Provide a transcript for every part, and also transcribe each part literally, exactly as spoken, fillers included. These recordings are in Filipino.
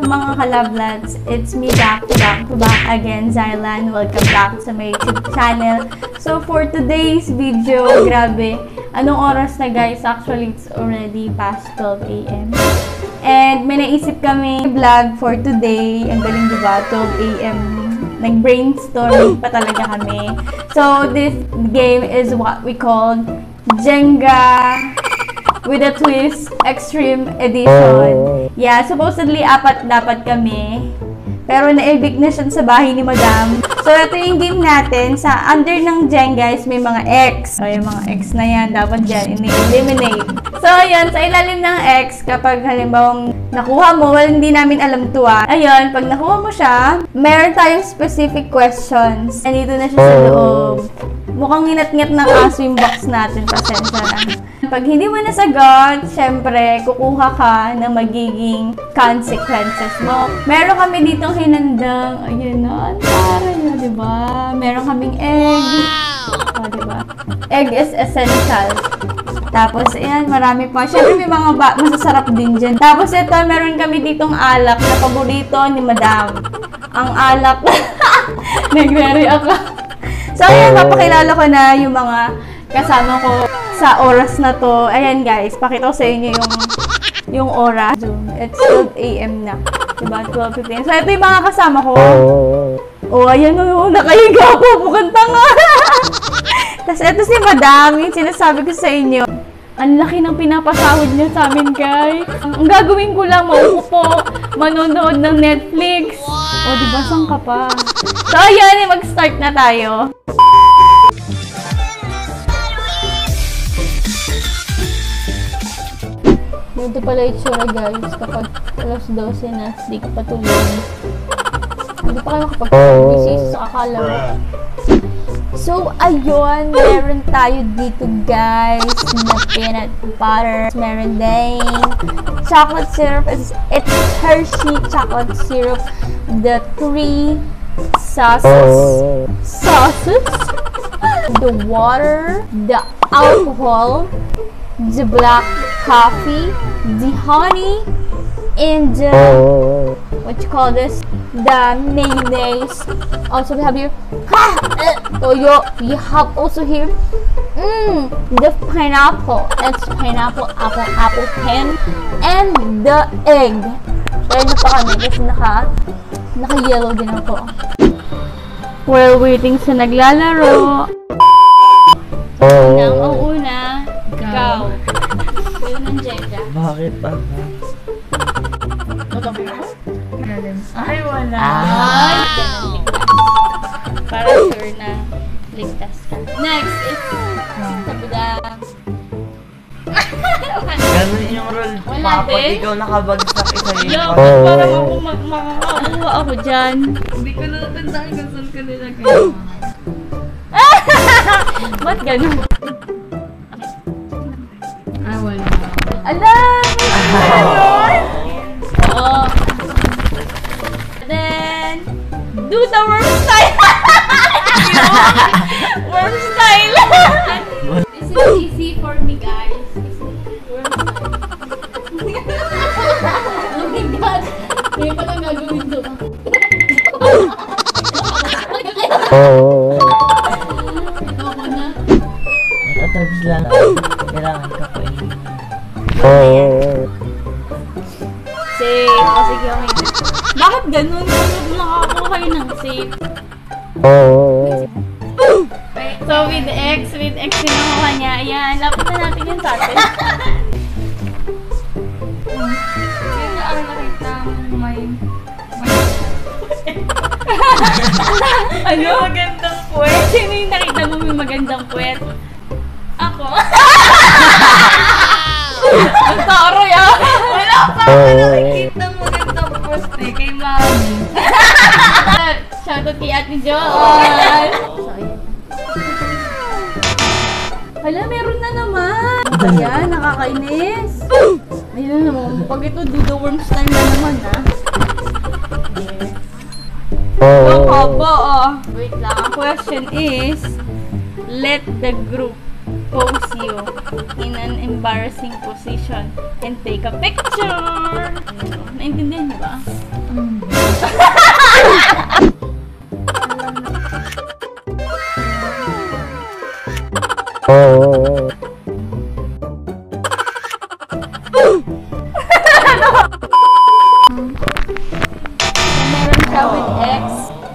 mga kalablads? It's me back to back to back again, Zylan. Welcome back sa my YouTube channel. So for today's video, grabe, anong oras na guys? Actually, it's already past twelve A M And may naisip kami vlog for today. Ang galing diba? twelve A M Nag-brainstorming pa talaga kami. So this game is what we call Jenga with a twist extreme edition. Yeah, supposedly apat dapat kami. Pero na-evict na siya sa bahay ni Madam. So ito yung game natin. Sa under ng Jenga guys, may mga X. So yung mga X na yan, dapat dyan ini-eliminate. So ayun, sa ilalim ng X, kapag halimbawang nakuha mo, well, hindi namin alam to ah. Ayun, pag nakuha mo siya, meron tayong specific questions. Nandito na siya sa loob. Mukhang nginat-ngat ng aso yung box natin. Pasensya na. Pag hindi mo nasagot, syempre, kukuha ka ng magiging consequences mo. Meron kami ditong hinandang, ayun na, ang tara nyo, diba? Meron kaming egg. O, diba? Egg is essential. Tapos, ayan, marami pa. Syempre, may mga ba masasarap din dyan. Tapos, ito, meron kami ditong alak na paborito ni Madam. Ang alak. Nagre-react ako. So, ayan, papakilala ko na yung mga kasama ko sa oras na to. Ayan, guys, pakita ko sa inyo yung yung oras. It's twelve A M na. Diba? twelve fifteen. So, ito yung mga kasama ko. Oh, ayan, oh, nakahiga ako. Mukhang tanga. Tapos, ito si Madam. Yung sinasabi ko sa inyo. Ang laki ng pinapasahod niya sa amin, guys. Ang gagawin ko lang, mauupo, manonood ng Netflix. O, oh, diba, saan ka pa? So, ayan, mag-start na tayo. Ganito pala itsura, guys, kapag alas dose na, di ka patuloy. Hindi pa kayo kapag-busy sa akala mo. So, ayun, meron tayo dito, guys, na peanut butter, meron din chocolate syrup, it's, it's Hershey chocolate syrup, the three sauces, sauces, the water, the alcohol, the black coffee, the honey, and the, what you call this, the mayonnaise. Also, we have here, ha, uh, toyo. We have also here, mmm, the pineapple. It's pineapple, apple, apple pen, and the egg. So, yun na pa kami kasi naka, naka-yellow din ako. While waiting sa naglalaro. Unang, ang una, go. Yun ng Jenga. Bakit ba? Ay, wala. Ah. Para sure na ligtas ka. Next is Tabida. Ganun yung rule. Wala Kapag din. ikaw nakabagsak isa yun. Yo, Oh. parang ako magmakakuha ako dyan. Hindi ko na natandaan kung saan ka nilagay. Ba't ganun? Ah, wala. Alam! May ganun! Oo. Then, do the worm style! Worm style! This is easy for me, guys. Worm style. Oh my God! May palang gagawin doon. Ito ko na. Matatapos lang. Kailangan ka po eh. Safe. O, sige, okay. Bakit ganun? Bakit nakakuha kayo ng safe? So, with X, with X yung nakuha niya. Ayan, lapit na natin yung tatay. Yun na ang nakita mo may... Ano? Magandang puwet. Sino yung nakita mo may magandang puwet? Ako. Ang taroy ah! Wala pa ako nakikita magandang post eh kay Mami. Shoutout kay Ate John! Hala, meron na naman! Ayan, nakakainis! Ayun naman, pag ito, do the worm style na naman ha. Ang haba ah. Wait lang, ang question is, let the group pose you in an embarrassing position and take a picture. Naintindihan niyo ba? Oh. Meron siya with X.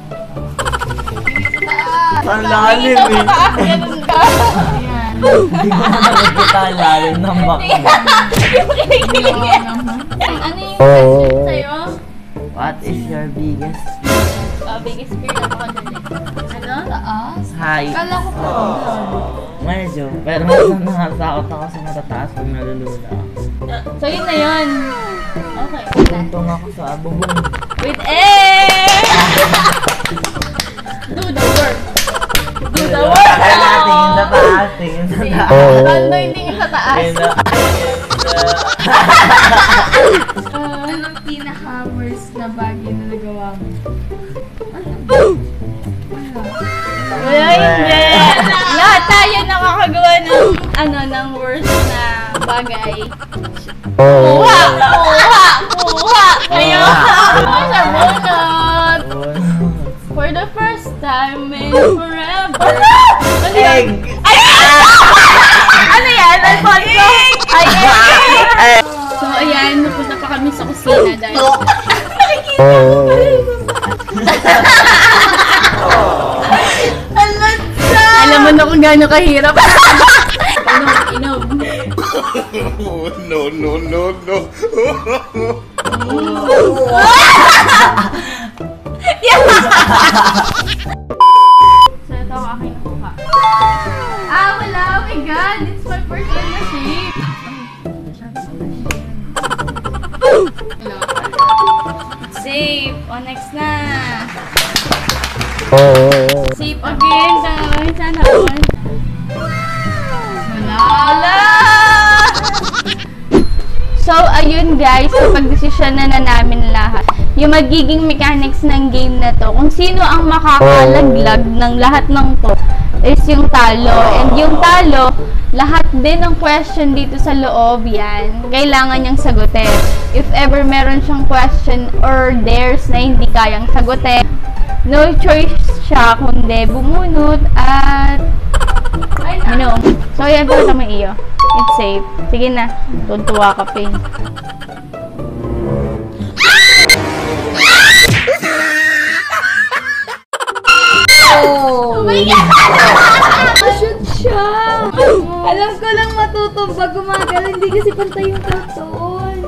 Ang lalim Ikaw eh. mataas, ganun ka. Ayan. Hindi ko na nakikita ang lalim ng bakit. Hindi mo kinikilig yan. Ano yung question sa'yo? What is your biggest? Uh, biggest fear na makadali. Ano? Taas? Hi. Kala ko pa. Medyo. Pero mas nakasakot ako sa matataas pag nalulula. So yun na yun. Okay. Tuntong ako sa bubong. With air! Do the work. Do the work! Tingin sa taas. Tingin sa taas. Tondo hindi sa taas. Tingin sa Anong pinaka-worst na bagay na nagawa mo? Wala, hindi. Lahat tayo nakakagawa ng, ano, ng worst na bagay. Kuha! Kuha! Kuha! Kayo! Kuha sa bunot! For the first time in forever. Ano yan? Ay! Ano yan? Alfonso? Ay! Ay! So, ayan. Napunta pa kami sa kusina dahil... Alam mo na kung gaano kahirap. Inom, inom. No, no, no, no. So, ito ang aking nakuha. Ah, wala. Oh my God. It's my first time na shape. Safe. O, next na. Safe again. Dahil sana all. Wala. Wala. So, ayun guys, napag-desisyon na na namin lahat. Yung magiging mechanics ng game na to, kung sino ang makakalaglag ng lahat ng to, is yung talo. And yung talo, lahat din ng question dito sa loob yan, kailangan niyang sagutin. If ever meron siyang question or dares na hindi kayang sagutin, no choice siya kundi bumunot at minom. So, yan po naman iyo. It's safe. Sige na. Tuntua ka, Ping. Oh! Oh my God! Shoot siya! Alam ko lang matutong pag gumagal, hindi kasi pantay yung karton.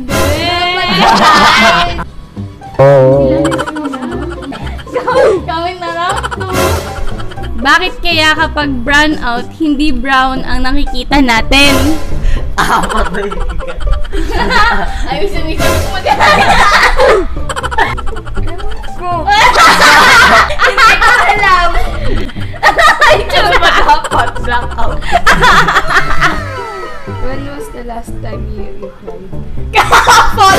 Kami na lang to. Bakit kaya kapag brown out, hindi brown ang nakikita natin? Apat na yung Ay, sumisip ko mag-aaya. Ko! Hindi ko alam! Ay, tsaka ba dapat blackout? When was the last time you cried? Kahapon!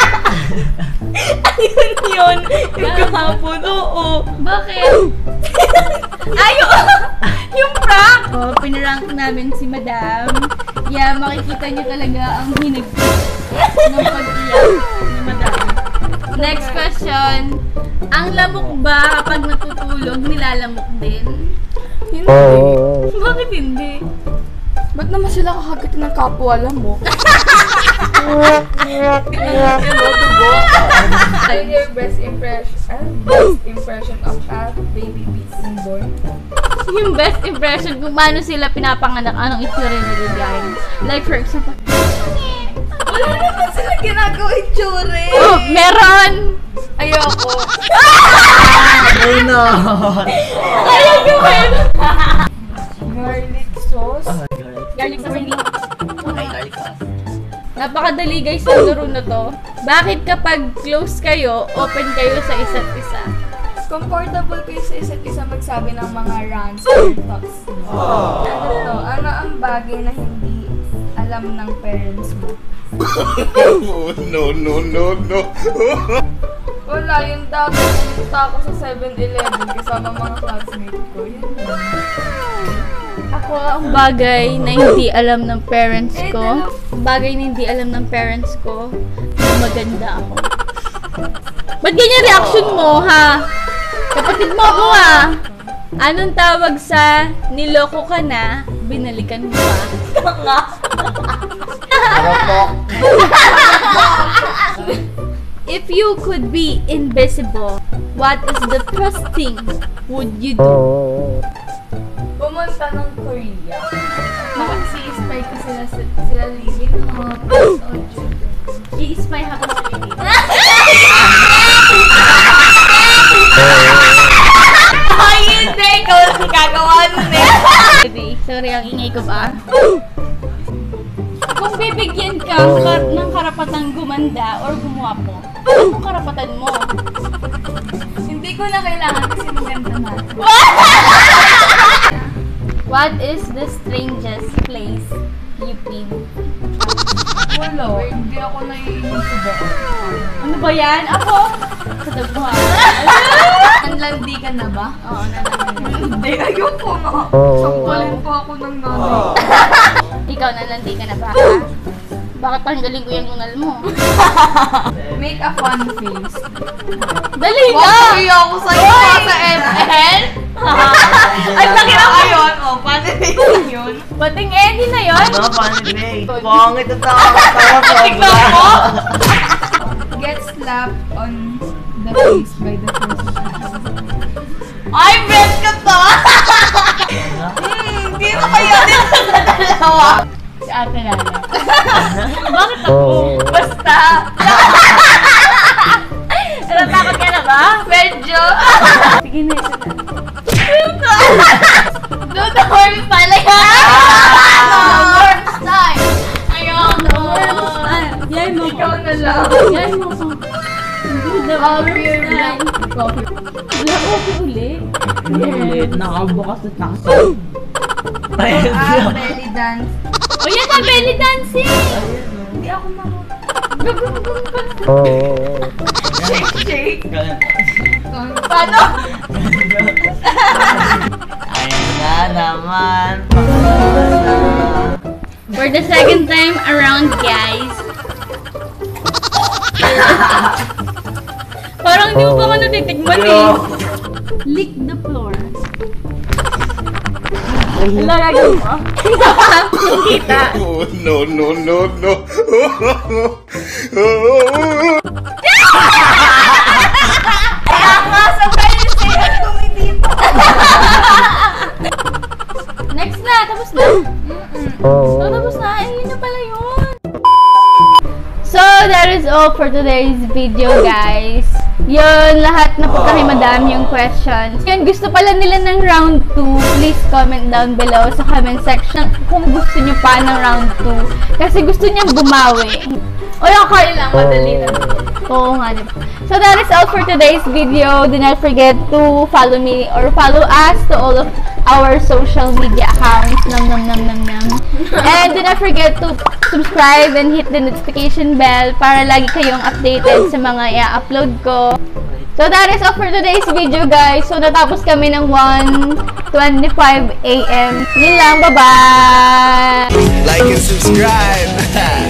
Ayun yun! Yung kahapon, oo. Bakit? Ayo! Yung prank! Oh, pinarank namin si Madam. Yeah, makikita niyo talaga ang hinagpit ng pag-iyak ni Madam. Next question. Ang lamok ba kapag natutulog, nilalamok din? Hindi. Bakit hindi? Ba't naman sila kakagatin ng kapwa, alam mo? Tell your best impression, best impression of a baby being born. Yung best impression kung paano sila pinapanganak, anong itsura nila guys. Like for example, Wala naman sila ginagawa itsure. oh, meron! Ayoko. Ay, no! Kaya gawin! Garlic sauce. Oh my God. Garlic sauce hindi. Ay, garlic sauce. Napakadali guys ang laro na to. Bakit kapag close kayo, open kayo sa isa't isa? Comfortable kayo sa isa't isa magsabi ng mga rants or thoughts. Ano to? Ano ang bagay na hindi alam ng parents mo? No, no, no, no. Wala, yung dati pumunta ako sa seven eleven kasama mga classmates ko. Yun lang. Ako Ako, ang bagay na hindi alam ng parents ko, bagay na hindi alam ng parents ko, na maganda ako. Ba't ganyan reaction mo, ha? Kapatid mo ako, ha? Anong tawag sa niloko ka na, binalikan mo pa? If you could be invisible, what is the first thing would you do? Pumunta ng Korea. Mag-si-spy ko sila, sila Lily ng mga post on YouTube. I-spy ako sa Lily. Ay, hindi! Ikaw ang gagawa nun eh! Baby, sorry, ang ingay ko ba? Kung bibigyan ka kar ng karapatang gumanda or gumuwapo, anong karapatan mo? Hindi ko na kailangan kasi maganda na. What is the strangest place you've been? Wala. Hindi ako naiinis sa doon. Ano ba yan? Ako? Sa dagwa. Nanlandi ka na ba? Oo, nalandi. Hindi, ayoko na. Sampalin pa ako ng nanay. Ikaw, nalandi ka na ba? Bakit tanggalin ko yung nunal mo? Make a fun face. Dali na! Wag kayo ako sa'yo pa sa M L. Ay, nakita ko yun. O, paano na yun? Bating Eddie na yun? Ano, paano May? Pangit ang tawa ko. Tignan mo! Get slapped on the face by the first person. Ay, bet ka to! Hmm, hindi mo kayo din sa dalawa. Si Ate Lala. Bakit ako? Basta! Natatakot ka na ba? Medyo! Sige na, isa na. Do the worms pala yan! The worms time! Ayoko! Yay mo ko. Ikaw na lang. Yay mo ko. The Coffee or worms black time. coffee? Black coffee uli. Ulit, nakabukas at nakasal. Ayun Ah, siya. belly dance. O yan na, belly dancing! Hindi ako marunong. Shake, Shake. Ganun. Paano? Ayan na naman. For the second time around, guys. Parang hindi mo pa nga natitigman eh. Lick the floor. Wala gagawin mo? Kita pa, kita. Oh, no, no, no, no. Kaya nga, sabay yung sa'yo tumidito. Next na, tapos na. So, tapos na. Eh, yun na pala yun. So, that is all for today's video, guys. Yun, lahat na po kami madami yung questions. Yun, gusto pala nila ng round two. Please comment down below sa comment section kung gusto nyo pa ng round two. Kasi gusto niya bumawi. O yung card lang, madali lang. Oo nga, diba? So, that is all for today's video. Do not forget to follow me or follow us to all of our social media accounts. Nam, nam, nam, nam, nam. And do not forget to subscribe and hit the notification bell para lagi kayong updated sa mga i-upload ko. So, that is all for today's video, guys. So, natapos kami ng one twenty-five a m Yun lang, bye-bye! Like and subscribe.